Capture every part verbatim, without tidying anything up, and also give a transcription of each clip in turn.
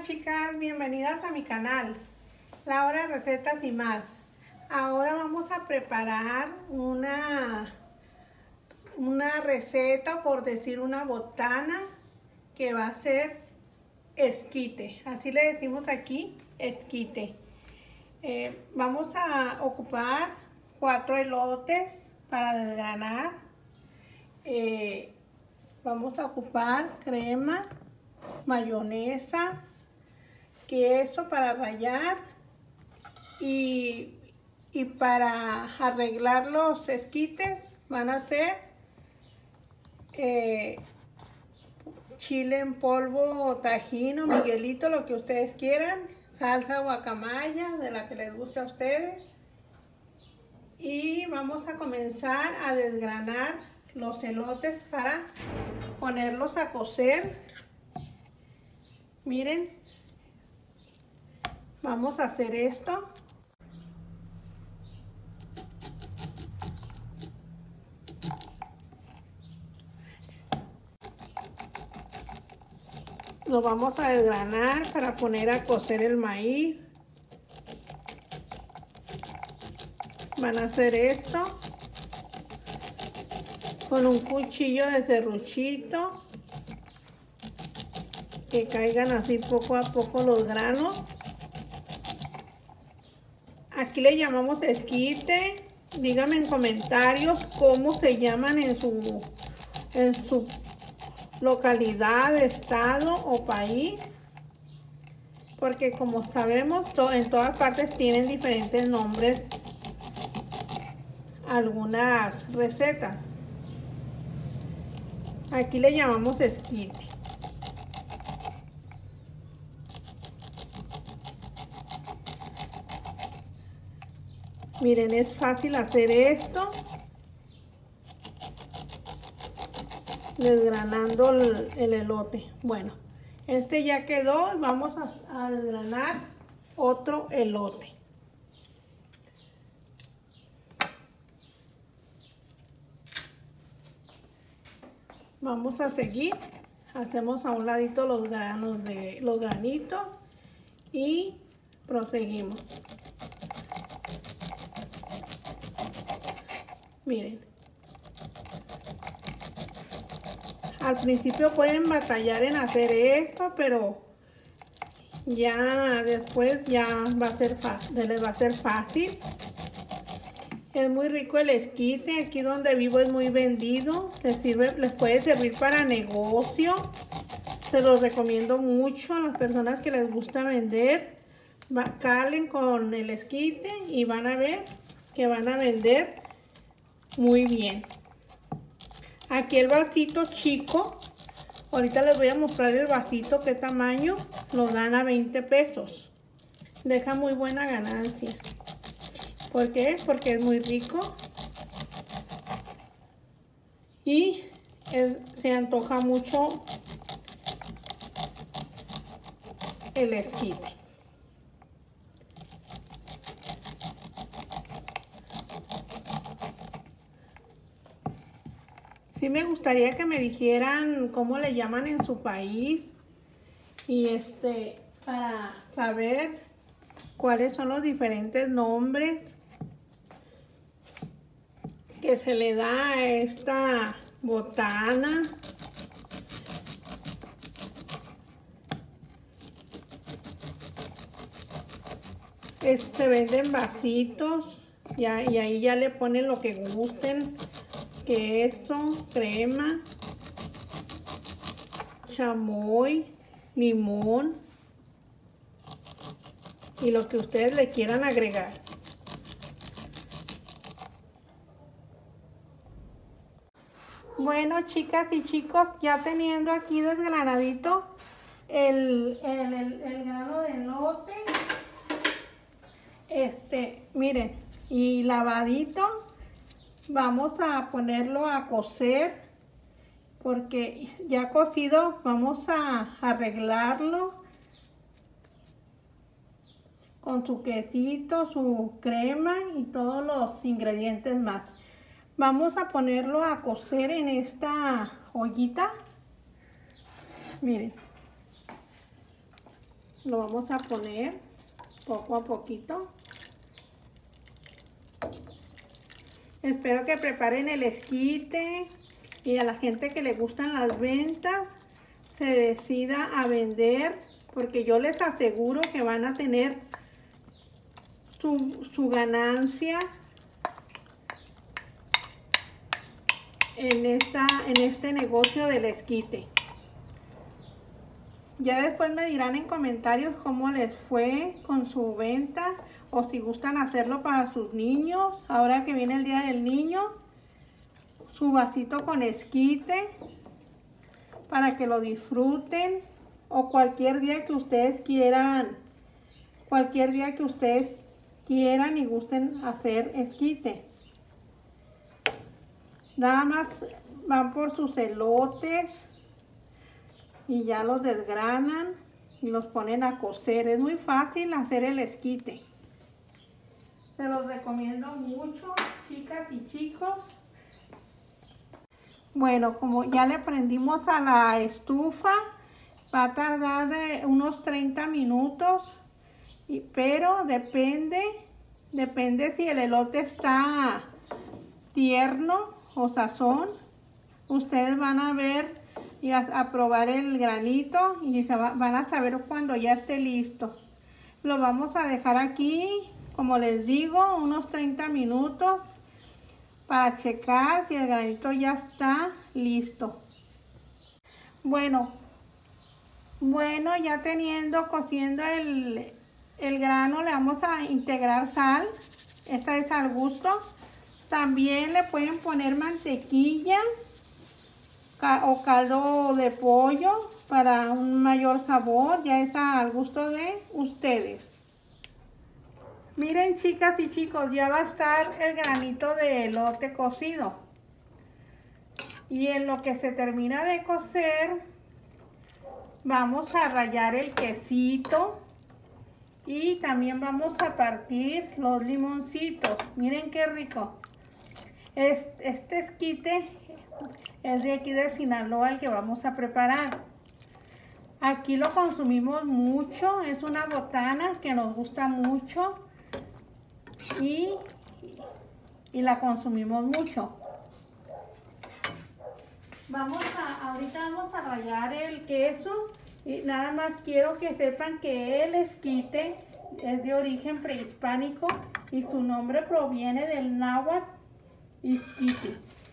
chicas, bienvenidas a mi canal, Laura Recetas y Más. Ahora vamos a preparar una, una receta, por decir una botana, que va a ser esquite. Así le decimos aquí, esquite. Eh, vamos a ocupar cuatro elotes para desgranar. Eh, vamos a ocupar crema, mayonesa, queso para rallar y, y para arreglar los esquites van a ser eh, chile en polvo, tajín o miguelito, lo que ustedes quieran, salsa guacamaya de la que les guste a ustedes. Y vamos a comenzar a desgranar los elotes para ponerlos a cocer. Miren, vamos a hacer esto. Lo vamos a desgranar para poner a cocer el maíz. Van a hacer esto con un cuchillo de serruchito, que caigan así poco a poco los granos. Aquí le llamamos esquite. Díganme en comentarios cómo se llaman en su, en su localidad, estado o país, porque como sabemos en todas partes tienen diferentes nombres algunas recetas. Aquí le llamamos esquite. Miren, es fácil hacer esto, desgranando el, el elote. Bueno, este ya quedó. Vamos a, a desgranar otro elote. Vamos a seguir. Hacemos a un ladito los granos de los granitos y proseguimos. Miren, al principio pueden batallar en hacer esto, pero ya después ya va a ser fácil, les va a ser fácil. Es muy rico el esquite. Aquí donde vivo es muy vendido. Les sirve, les puede servir para negocio. Se los recomiendo mucho a las personas que les gusta vender. Va, calen con el esquite y van a ver que van a vender muy bien. Aquí el vasito chico, ahorita les voy a mostrar el vasito qué tamaño, lo dan a veinte pesos. Deja muy buena ganancia. ¿Por qué? Porque es muy rico y es, se antoja mucho el esquite. Sí me gustaría que me dijeran cómo le llaman en su país y este para saber cuáles son los diferentes nombres que se le da a esta botana. Es, se venden vasitos ya, y ahí ya le ponen lo que gusten. Queso, crema, chamoy, limón y lo que ustedes le quieran agregar. Bueno, chicas y chicos, ya teniendo aquí desgranadito el, el, el, el grano de elote, este, miren, y lavadito, vamos a ponerlo a cocer, porque ya cocido vamos a arreglarlo con su quesito, su crema y todos los ingredientes más. Vamos a ponerlo a cocer en esta ollita. Miren. Lo vamos a poner poco a poquito. Espero que preparen el esquite y a la gente que le gustan las ventas se decida a vender, porque yo les aseguro que van a tener su, su ganancia en, esta, en este negocio del esquite. Ya después me dirán en comentarios cómo les fue con su venta, o si gustan hacerlo para sus niños. Ahora que viene el Día del Niño, su vasito con esquite para que lo disfruten, o cualquier día que ustedes quieran, cualquier día que ustedes quieran y gusten hacer esquite. Nada más van por sus elotes y ya los desgranan y los ponen a cocer. Es muy fácil hacer el esquite. Se los recomiendo mucho, chicas y chicos. Bueno, como ya le prendimos a la estufa, va a tardar de unos treinta minutos, y, pero depende, depende si el elote está tierno o sazón. Ustedes van a ver y a, a probar el granito y se va, van a saber cuando ya esté listo. Lo vamos a dejar aquí, como les digo, unos treinta minutos para checar si el granito ya está listo. Bueno, bueno, ya teniendo cociendo el, el grano, le vamos a integrar sal. Esta es al gusto. También le pueden poner mantequilla o caldo de pollo para un mayor sabor. Ya está al gusto de ustedes. Miren, chicas y chicos, ya va a estar el granito de elote cocido. Y en lo que se termina de cocer, vamos a rallar el quesito. Y también vamos a partir los limoncitos. Miren qué rico. Este esquite es de aquí de Sinaloa, el que vamos a preparar. Aquí lo consumimos mucho. Es una botana que nos gusta mucho. Y, y la consumimos mucho. Vamos a, ahorita vamos a rallar el queso, y nada más quiero que sepan que el esquite es de origen prehispánico y su nombre proviene del náhuatl isquiti.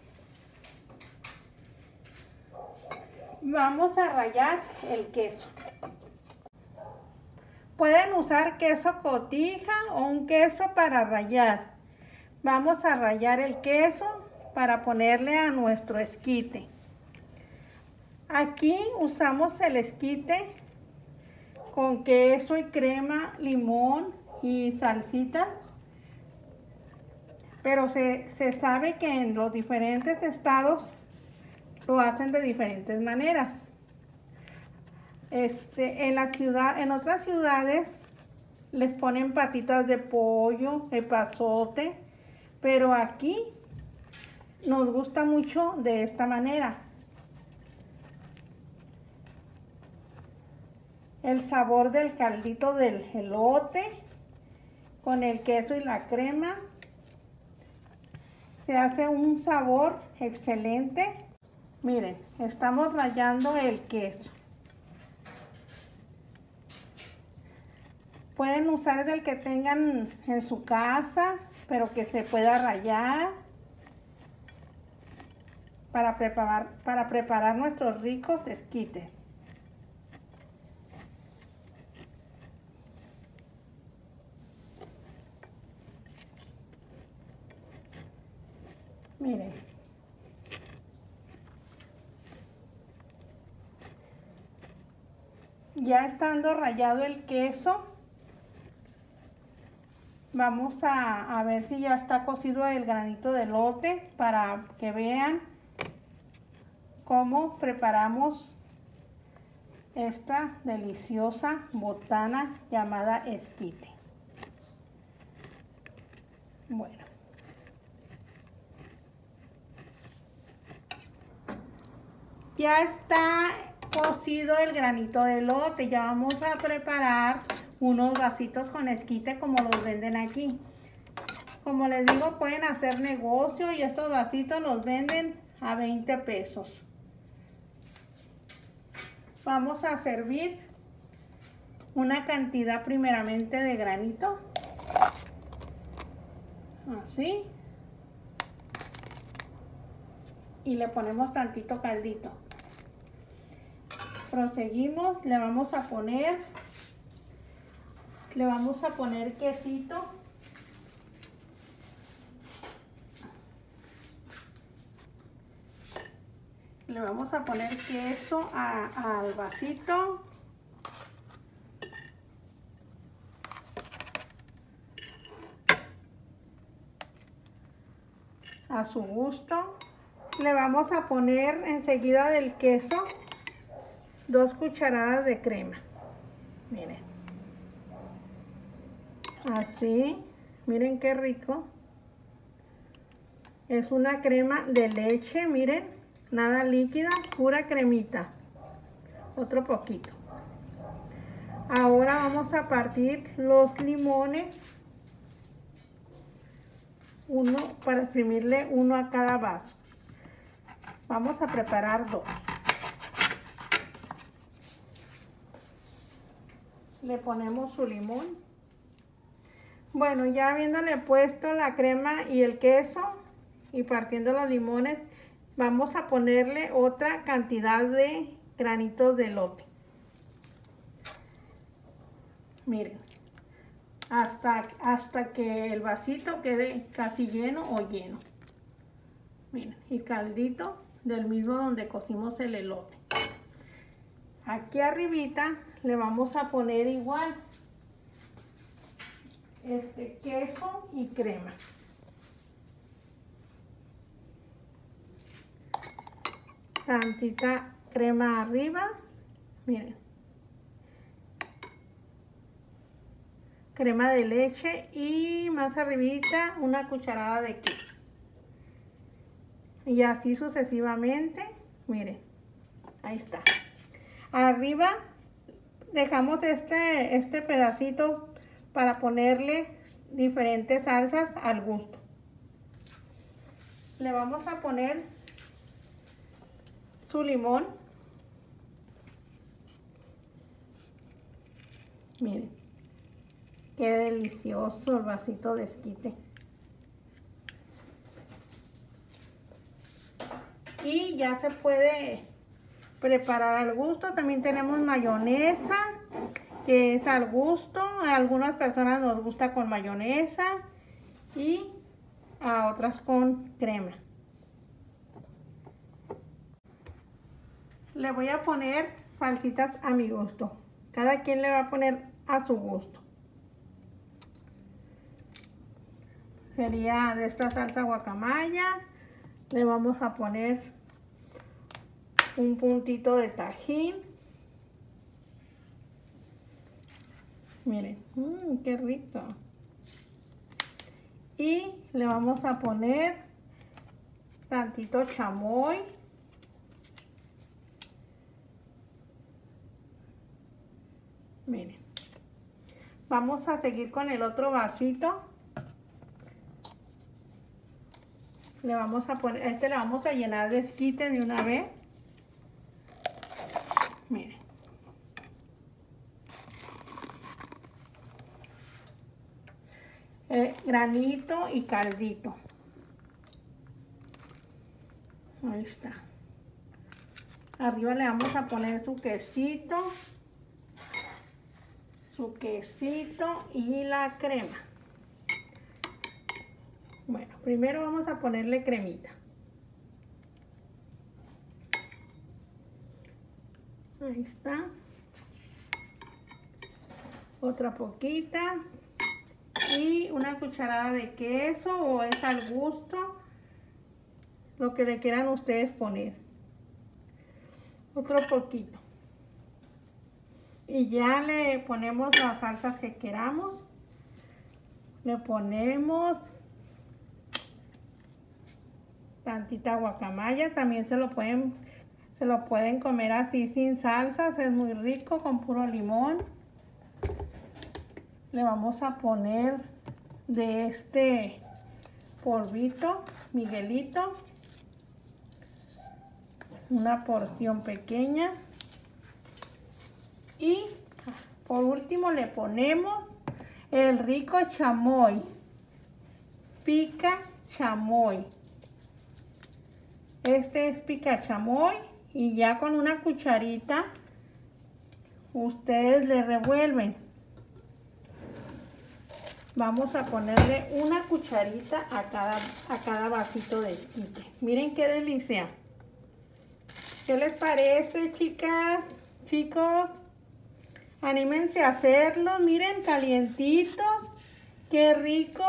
Vamos a rallar el queso. Pueden usar queso cotija o un queso para rallar. Vamos a rallar el queso para ponerle a nuestro esquite. Aquí usamos el esquite con queso y crema, limón y salsita. Pero se, se sabe que en los diferentes estados lo hacen de diferentes maneras. Este, en la ciudad, en otras ciudades les ponen patitas de pollo, epazote, pero aquí nos gusta mucho de esta manera. El sabor del caldito del elote con el queso y la crema se hace un sabor excelente. Miren, estamos rallando el queso. Pueden usar el que tengan en su casa, pero que se pueda rallar para preparar, para preparar nuestros ricos esquites. Miren. Ya estando rallado el queso, vamos a, a ver si ya está cocido el granito de elote para que vean cómo preparamos esta deliciosa botana llamada esquite. Bueno. Ya está cocido el granito de elote. Ya vamos a preparar unos vasitos con esquite como los venden aquí. Como les digo, pueden hacer negocio y estos vasitos los venden a veinte pesos. Vamos a servir una cantidad primeramente de granito. Así. Y le ponemos tantito caldito. Proseguimos, le vamos a poner, le vamos a poner quesito. Le vamos a poner queso a, al vasito. A su gusto. Le vamos a poner enseguida del queso dos cucharadas de crema. Miren. Así. Miren qué rico. Es una crema de leche, miren. Nada líquida, pura cremita. Otro poquito. Ahora vamos a partir los limones. Uno para exprimirle uno a cada vaso. Vamos a preparar dos. Le ponemos su limón. Bueno, ya habiéndole puesto la crema y el queso y partiendo los limones, vamos a ponerle otra cantidad de granitos de elote. Miren, hasta, hasta que el vasito quede casi lleno o lleno. Miren, y caldito del mismo donde cocimos el elote. Aquí arribita le vamos a poner igual este queso y crema. Tantita crema arriba, miren. Crema de leche y más arribita una cucharada de queso. Y así sucesivamente, miren, ahí está. Arriba dejamos este, este pedacito para ponerle diferentes salsas al gusto. Le vamos a poner su limón. Miren, qué delicioso el vasito de esquite. Y ya se puede preparar al gusto. También tenemos mayonesa, que es al gusto. A algunas personas nos gusta con mayonesa y a otras con crema. Le voy a poner salsitas a mi gusto. Cada quien le va a poner a su gusto. Sería de esta salsa guacamaya. Le vamos a poner un puntito de tajín. Miren, mmm, qué rico. Y le vamos a poner tantito chamoy. Miren, vamos a seguir con el otro vasito. Le vamos a poner, este le vamos a llenar de esquite de una vez. Miren. Eh, granito y caldito. Ahí está. Arriba le vamos a poner su quesito. Su quesito y la crema. Bueno, primero vamos a ponerle cremita. Ahí está. Otra poquita. Y una cucharada de queso o es al gusto. Lo que le quieran ustedes poner. Otro poquito. Y ya le ponemos las salsas que queramos. Le ponemos tantita guacamaya. También se lo pueden Se lo pueden comer así sin salsas, es muy rico con puro limón. Le vamos a poner de este polvito, Miguelito, una porción pequeña. Y por último le ponemos el rico chamoy, pica chamoy. Este es pica chamoy y ya con una cucharita ustedes le revuelven. Vamos a ponerle una cucharita a cada, a cada vasito de esquite. Miren qué delicia. ¿Qué les parece, chicas, chicos? Anímense a hacerlo. Miren, calientitos. Qué ricos.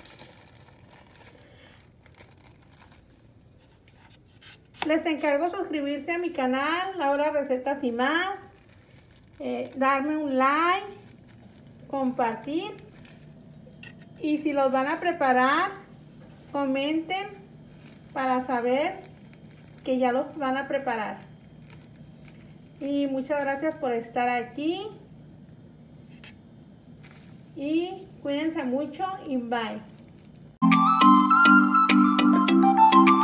Les encargo suscribirse a mi canal, Laura Recetas y Más. Eh, darme un like, compartir. Y si los van a preparar, comenten para saber que ya los van a preparar. Y muchas gracias por estar aquí. Y cuídense mucho y bye.